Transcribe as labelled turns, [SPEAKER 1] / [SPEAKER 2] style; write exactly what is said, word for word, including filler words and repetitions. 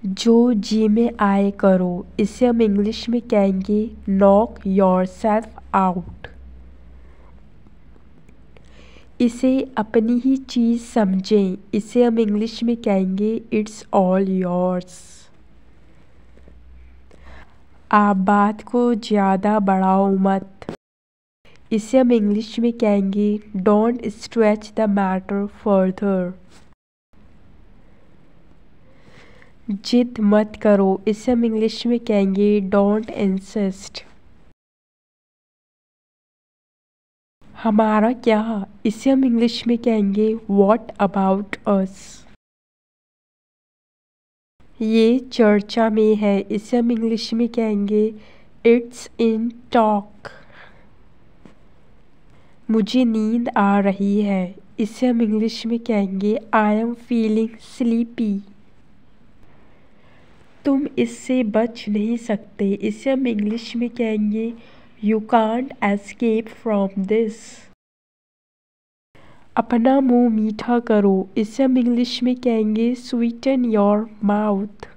[SPEAKER 1] जो जी में आए करो, इसे हम इंग्लिश में कहेंगे नॉक योर सेल्फ आउट। इसे अपनी ही चीज़ समझें, इसे हम इंग्लिश में कहेंगे इट्स ऑल योर्स। आप बात को ज़्यादा बढ़ाओ मत, इसे हम इंग्लिश में कहेंगे don't stretch the matter further. जिद मत करो, इसे हम इंग्लिश में कहेंगे डोंट इंसिस्ट। हमारा क्या, इसे हम इंग्लिश में कहेंगे व्हाट अबाउट अस। ये चर्चा में है, इसे हम इंग्लिश में कहेंगे इट्स इन टॉक। मुझे नींद आ रही है, इसे हम इंग्लिश में कहेंगे आई एम फीलिंग स्लीपी। तुम इससे बच नहीं सकते, इसे हम इंग्लिश में कहेंगे you can't escape from this. अपना मुंह मीठा करो, इसे हम इंग्लिश में कहेंगे स्वीटन योर माउथ।